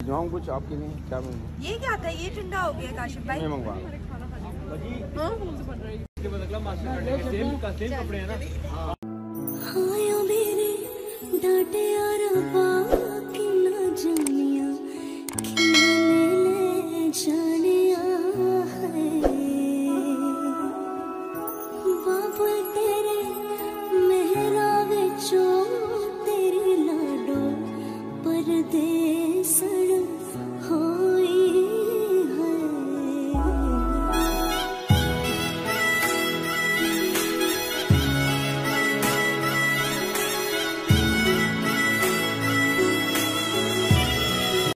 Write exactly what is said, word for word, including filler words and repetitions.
जाऊँ कुछ आपके लिए क्या मैं? ये क्या था? ये ठंडा हो गया काशिफ भाई। मैं मंगवा हाँ? सेम का सेम कपड़े हैं ना।